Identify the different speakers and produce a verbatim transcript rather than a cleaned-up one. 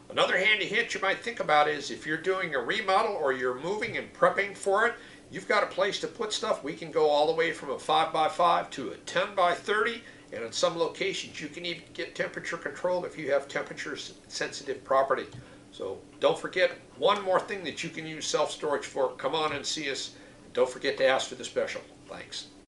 Speaker 1: Another handy hint you might think about is if you're doing a remodel or you're moving and prepping for it, you've got a place to put stuff. We can go all the way from a five by five to a ten by thirty, and in some locations you can even get temperature control if you have temperature sensitive property. So don't forget, one more thing that you can use self-storage for. Come on and see us. Don't forget to ask for the special. Thanks.